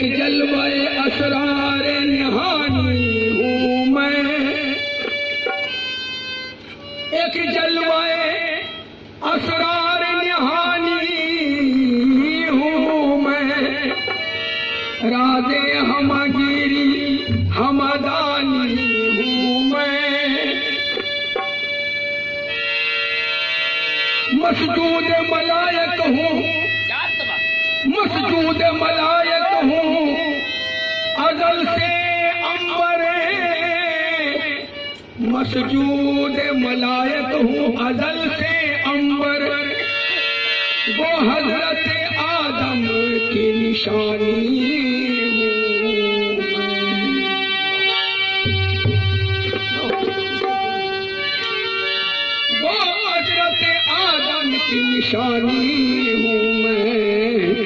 एक जलवाए असरार निहानी हूँ मैं, एक जलवाए असरार निहानी हूँ मैं, राज़े हमगिरी हमदानी हूँ मैं, मसजूद मलायक हूँ, मसजूद मलायक हूँ, अज़ल से अंबरे, मसजूद मलायक हूँ अज़ल से अंबर, वो हज़रत आदम की निशानी हूँ मैं, वो हज़रत आदम की निशानी हूँ मैं।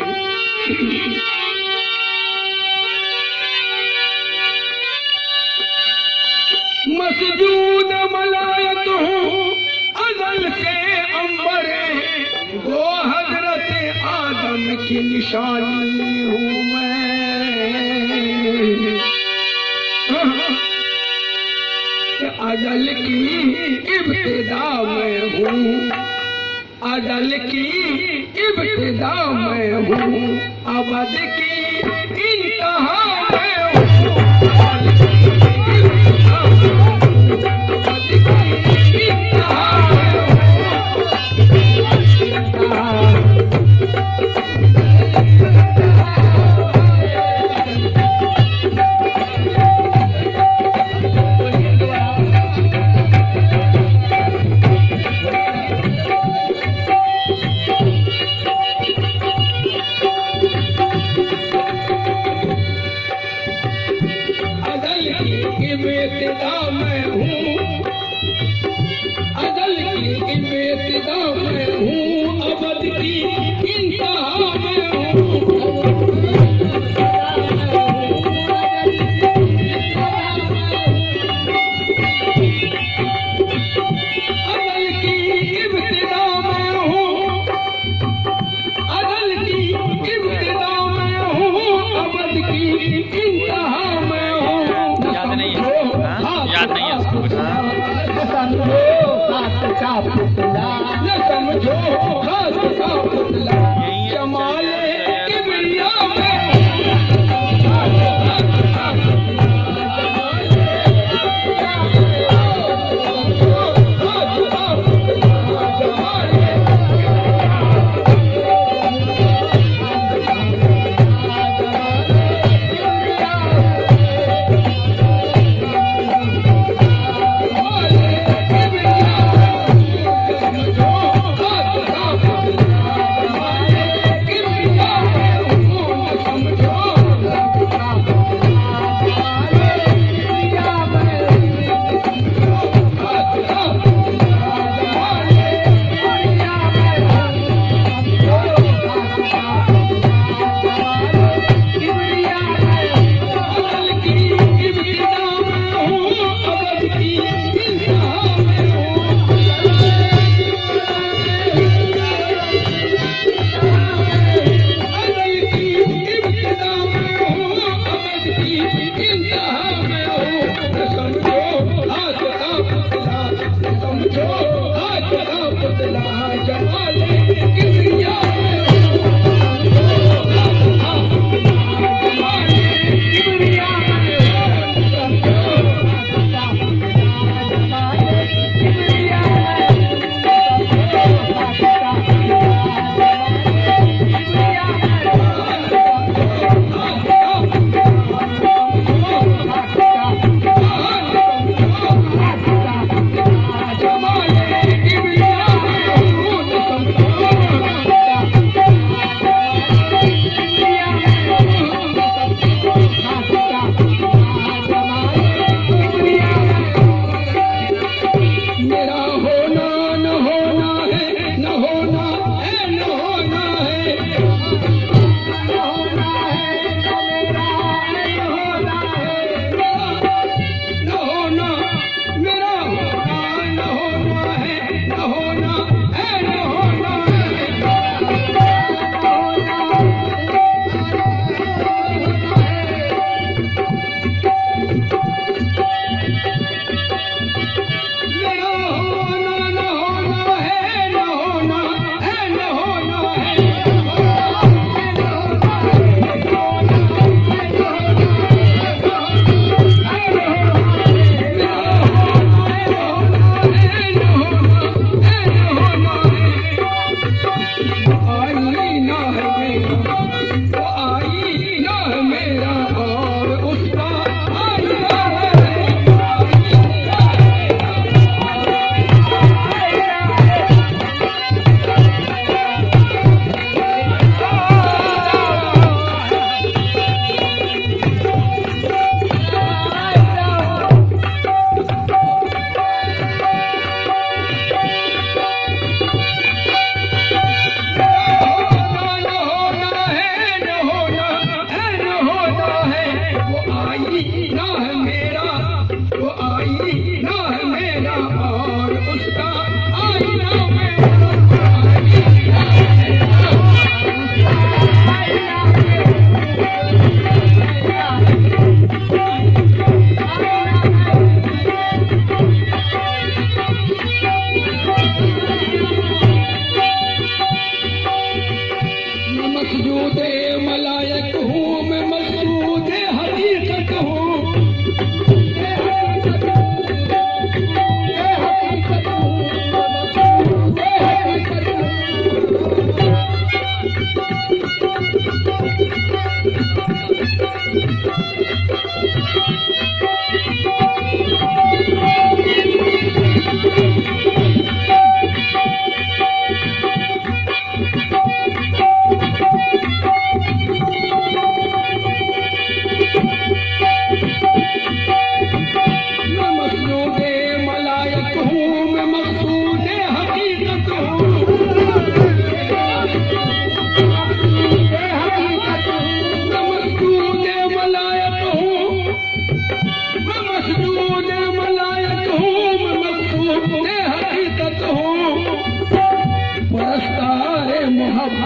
मसजूद मलायक हूँ अज़ल से अंबरे, वो हज़रत आदम की निशानी हूँ मैं। अज़ल की इब्तिदा मैं हूँ, अज़ल की इब्तिदा मैं हूँ, अबद की इंतहा मैं हूँ, अज़ल की इब्तिदा मैं हूँ, अबद की इंतहा मैं हूँ। इब्तिदा मैं हूँ, अज़ल की इब्तिदा मैं हूँ, अबद की इंतहा मैं हूँ। अज़ल की इब्तिदा मैं हूँ, अज़ल की इब्तिदा मैं हूँ, अबद की इंतहा मैं हूँ। याद नहीं है उसको कुछ। न समझो खास का पुतला, जमाले किबरिया में Oh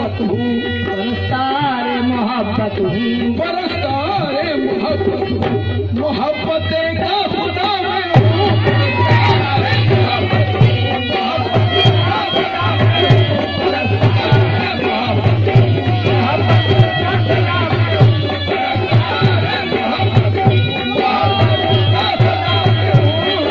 मोहब्बत हूँ बरसता रे मोहब्बत हूँ बरसता रे मोहब्बत हूँ मोहब्बत का खुदा मैं हूँ बरसता रे मोहब्बत हूँ मोहब्बत का खुदा मैं हूँ बरसता रे मोहब्बत हूँ मोहब्बत का खुदा मैं हूँ बरसता रे मोहब्बत हूँ मोहब्बत का खुदा मैं हूँ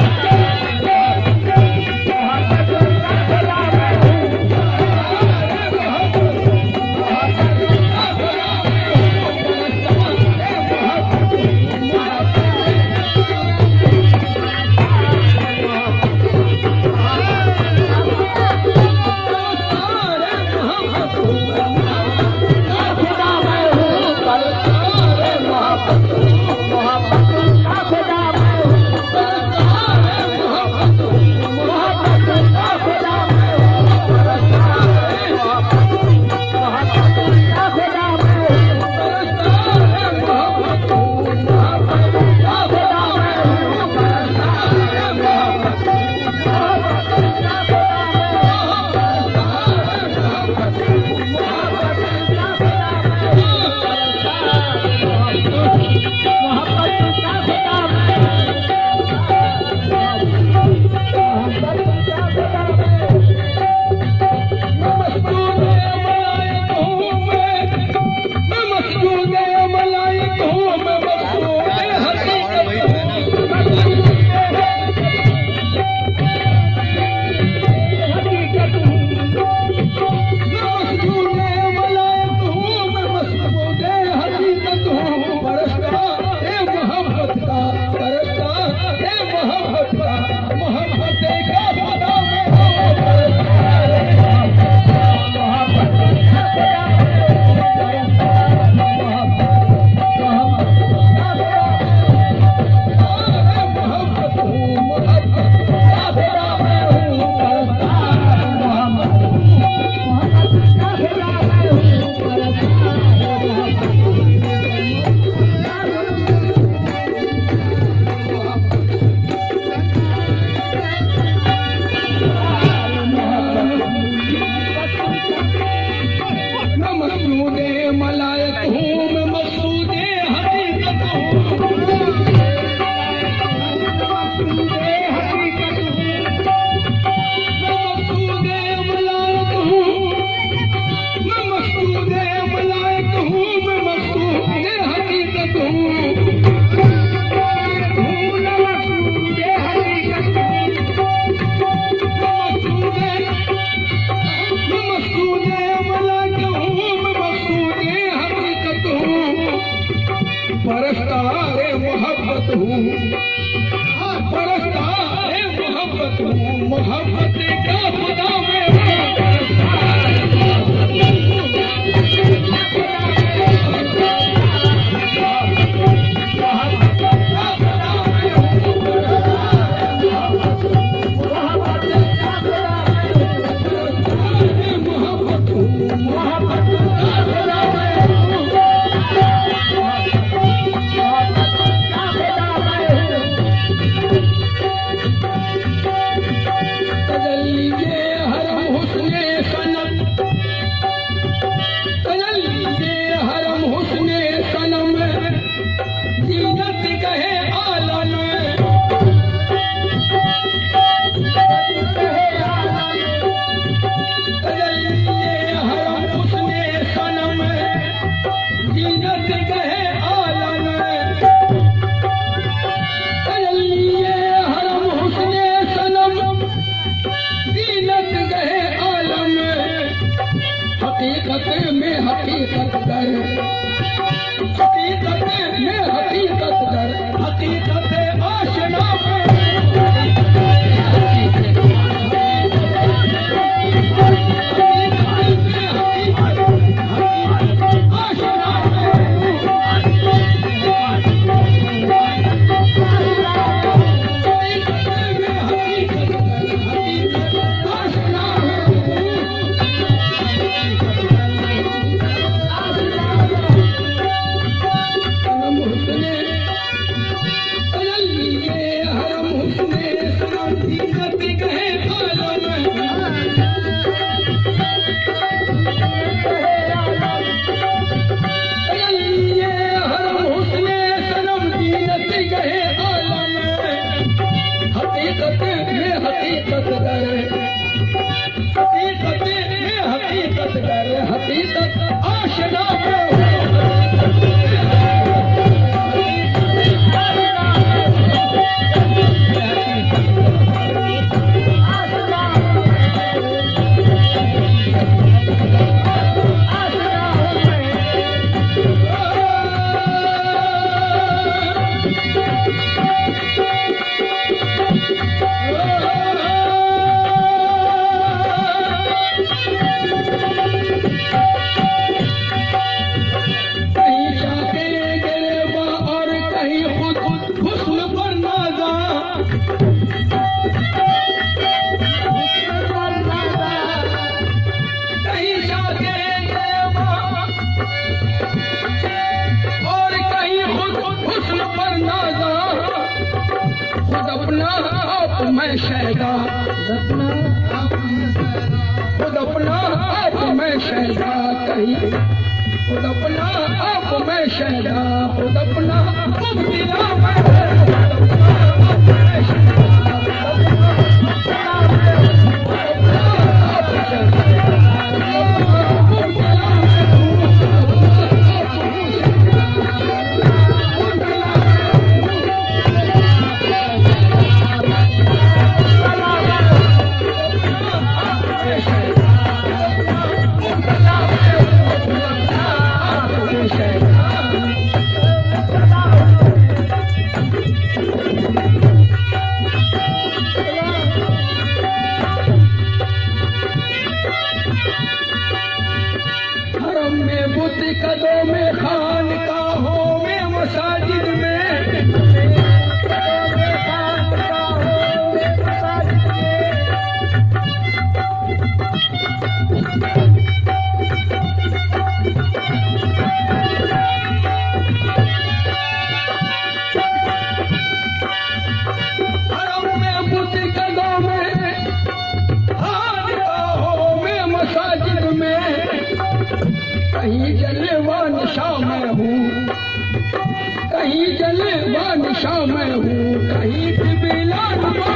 मोहब्बत का खुदा मैं हकीकत दर हकीकत आशना कर हकीकत आशना में मैं शहदा खुद अपना आप मैं शहदा कहीं खुद अपना आप मैं शहदा खुद अपना मुब्तिला कदों में खानकाहों में मसाजिद में हरम में बुत कदों में खानकाहों में मसाजिद में कहीं जलवा निशा में हूँ कहीं जलवा निशा में हूँ कहीं बिला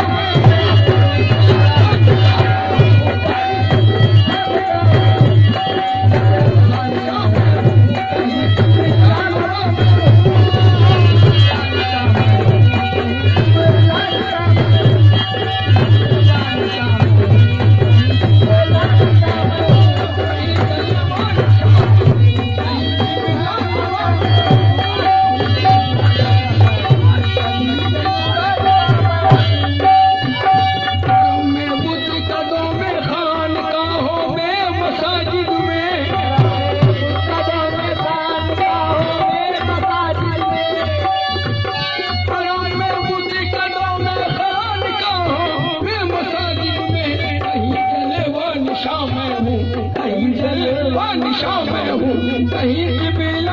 निशा में हूँ कहीं बिला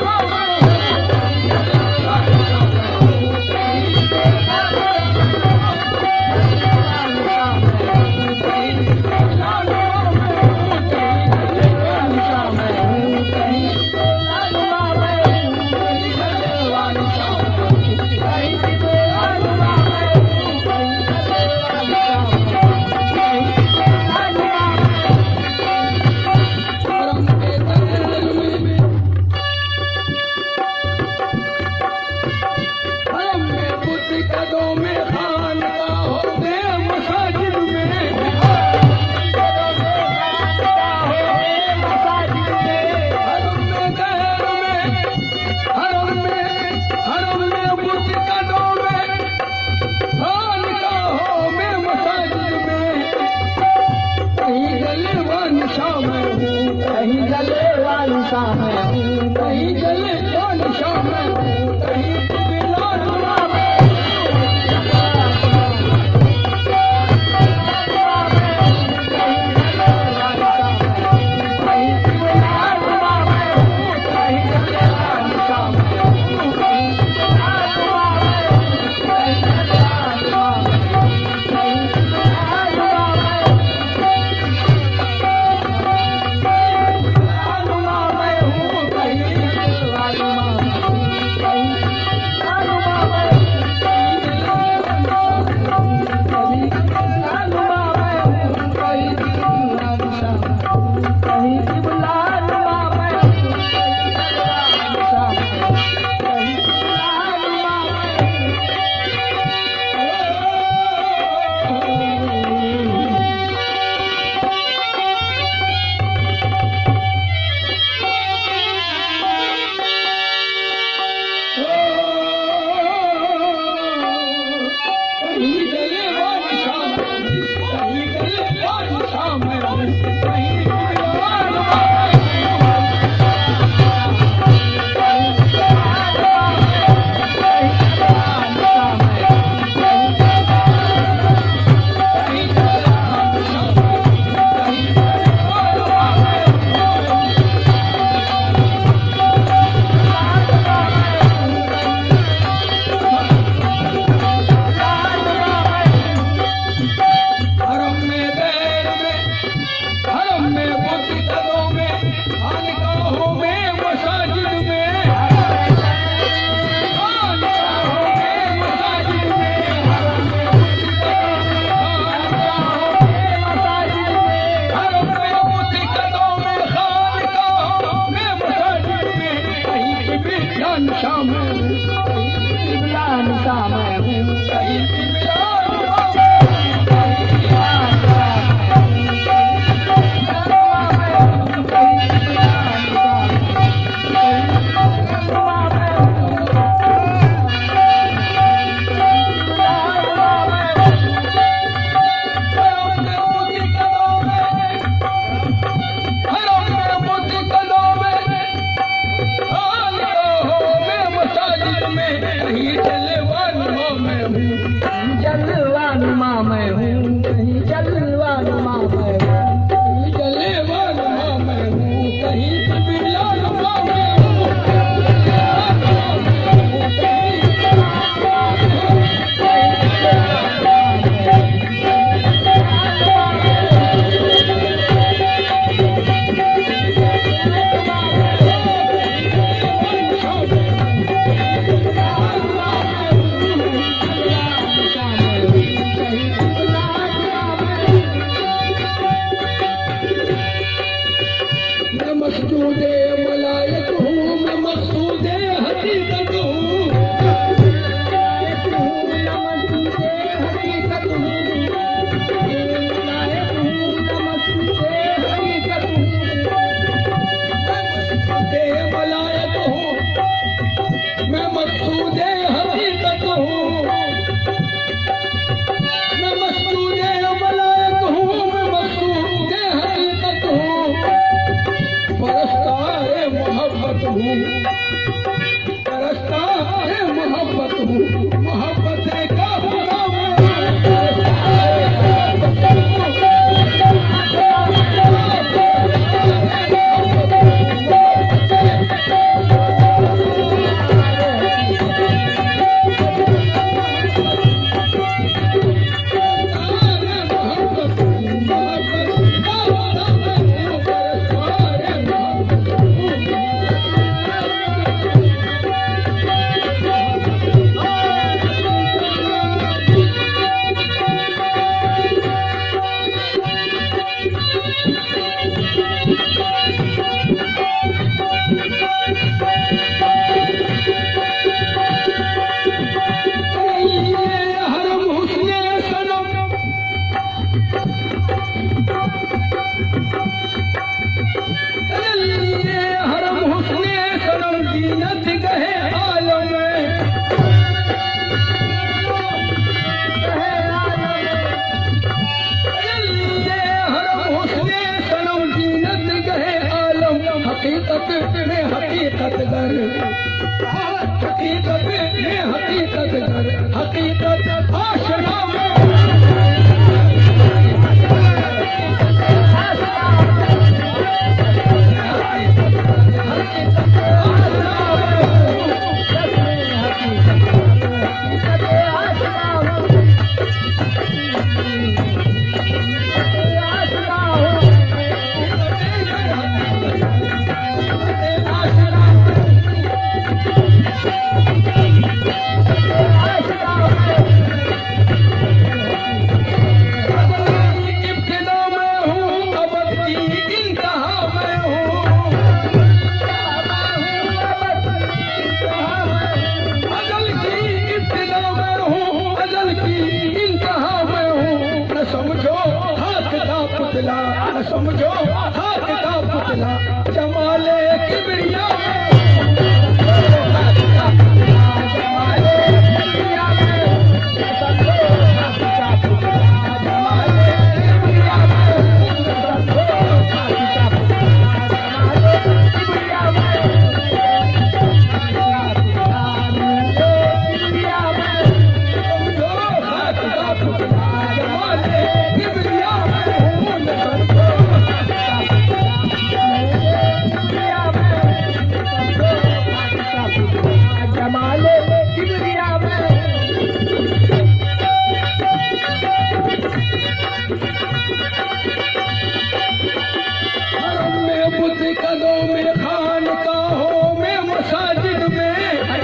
कदों में खानकाहों में मसाजिद में हरम में गैर में हरम में बुत कदों में खानकाहों में मसाजिद में कहीं जलवा निशा में हूँ कहीं जलवा निशा में हूँ कहीं जलवा निशा में हूँ कहीं कहीं हकीकत में हकीकत गर, हकीकत में हकीकत गर, हकीकत आशना में समझो हाथ का पुतला जमाले किबरिया कदों में खान का हो मैं मसाजिद में,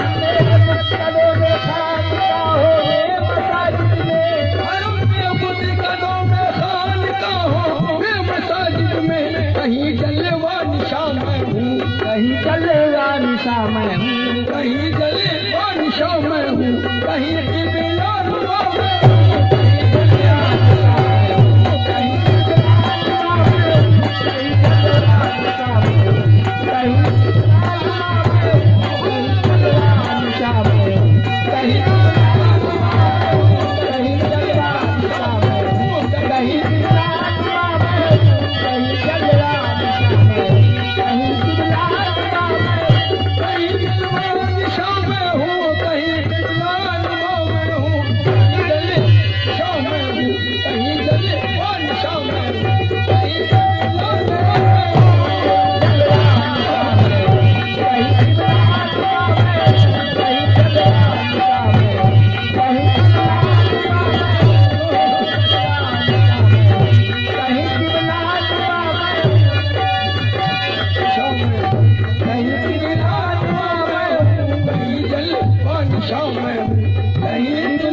कदों में खान का हो मैं मसाजिद में, हरम में बुद्ध कदों में खान का हो मैं मसाजिद में, कहीं जलवा निशा मैं हूँ, कहीं जलवा निशा मैं हूँ, कहीं जलवा निशा मैं हूँ, कहीं किबला नुमा मैं हूँ। शाम में नहीं